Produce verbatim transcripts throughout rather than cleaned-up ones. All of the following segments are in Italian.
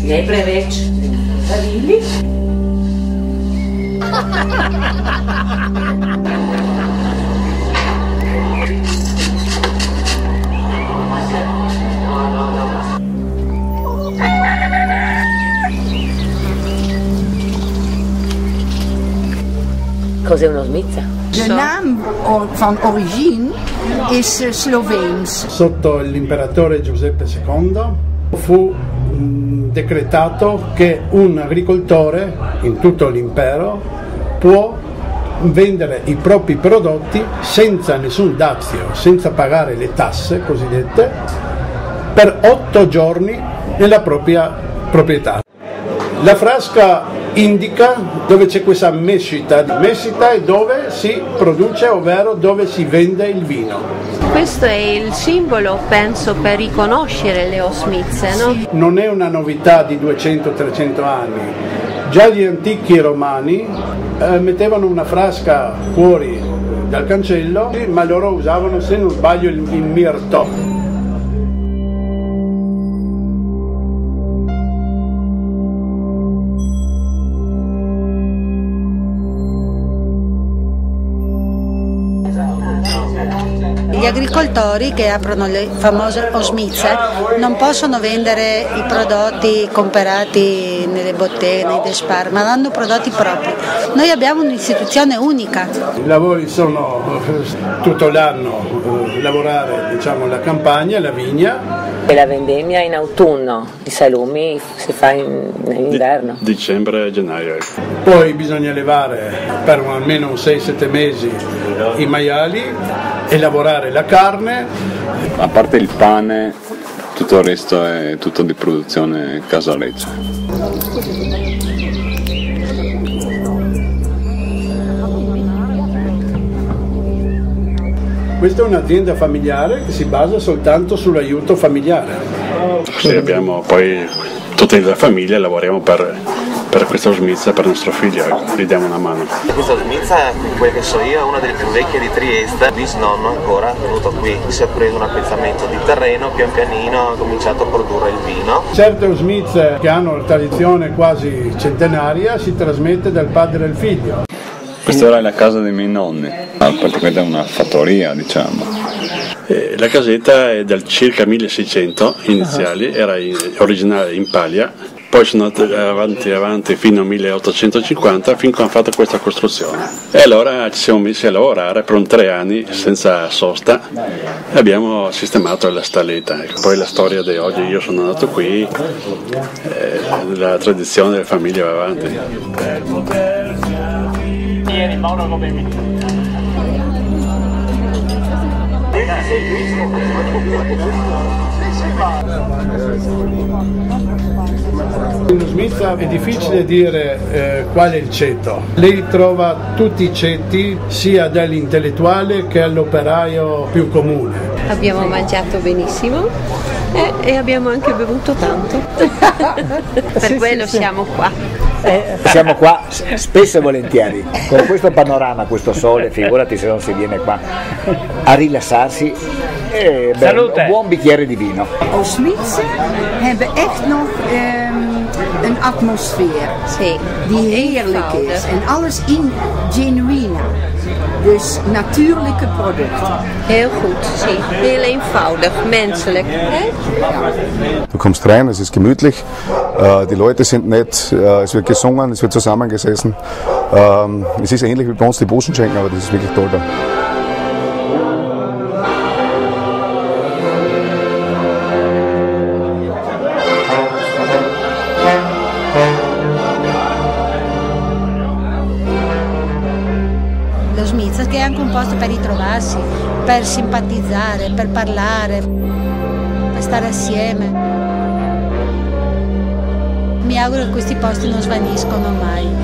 Najprej več zavili. Cos'è uno smizza? De naam van origine is Sloveens. Sotto l'imperatore Giuseppe secondo fu mh, decretato che un agricoltore in tutto l'impero può vendere i propri prodotti senza nessun dazio, senza pagare le tasse cosiddette, per otto giorni nella propria proprietà. La frasca indica dove c'è questa mescita. Mescita è dove si produce, ovvero dove si vende il vino. Questo è il simbolo, penso, per riconoscere le osmize, no? Non è una novità di duecento trecento anni. Già gli antichi romani eh, mettevano una frasca fuori dal cancello, ma loro usavano, se non sbaglio, il, il mirto. Gli agricoltori che aprono le famose osmize non possono vendere i prodotti comprati nelle botteghe, nei despar, ma hanno prodotti propri. Noi abbiamo un'istituzione unica. I lavori sono tutto l'anno, eh, lavorare, diciamo, la campagna, la vigna. E la vendemmia in autunno, i salumi si fa in, in inverno. Di, dicembre e gennaio. Poi bisogna levare per almeno sei sette mesi i maiali e lavorare la carne. A parte il pane, tutto il resto è tutto di produzione casareccia. Questa è un'azienda familiare che si basa soltanto sull'aiuto familiare. Sì, abbiamo poi tutta la famiglia, lavoriamo per, per questa osmizza, per nostro figlio, gli diamo una mano. Questa osmizza, quel che so io, è una delle più vecchie di Trieste. Bisnonno ancora è venuto qui, si è preso un appezzamento di terreno, pian pianino ha cominciato a produrre il vino. Certe osmizze che hanno una tradizione quasi centenaria si trasmette dal padre al figlio. Questa era la casa dei miei nonni, praticamente una fattoria, diciamo. Eh, la casetta è del circa milleseicento iniziali, era in, originale in paglia, poi sono andati avanti avanti fino al milleottocentocinquanta finché hanno fatto questa costruzione. E allora ci siamo messi a lavorare per un tre anni senza sosta e abbiamo sistemato la stalletta. Poi la storia di oggi, io sono nato qui, eh, la tradizione della famiglia va avanti. In osmizza è difficile dire eh, qual è il ceto. Lei trova tutti i ceti, sia dall'intellettuale che all'operaio più comune. Abbiamo mangiato benissimo e, e abbiamo anche bevuto tanto. Per sì, quello sì, sì. siamo qua. Eh, siamo qua spesso e volentieri con questo panorama, questo sole, figurati se non si viene qua a rilassarsi e beh, un buon bicchiere di vino. Osmize hebben echt nog um, een atmosfeer Sì. die heerlijk is en alles in genuine, dus natuurlijke producten. Heel goed, zie. Heel eenvoudig, menselijk. Hè? Du kommst rein, es ist gemütlich, äh, die Leute sind nett, äh, es wird gesungen, es wird zusammengesessen. Ähm, es ist ähnlich wie bei uns die Buschenschenken, aber das ist wirklich toll da. L'osmizza che è anche un posto per ritrovarsi, per simpatizzare, per parlare, per stare assieme. Mi auguro che questi posti non svaniscono mai.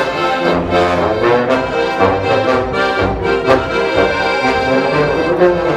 Thank you.